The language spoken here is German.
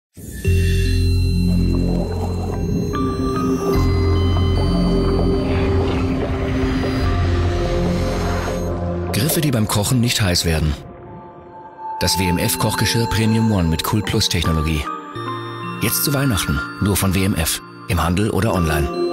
Griffe, die beim Kochen nicht heiß werden. Das WMF Kochgeschirr Premium One mit Cool Plus Technologie. Jetzt zu Weihnachten, nur von WMF. Im Handel oder online.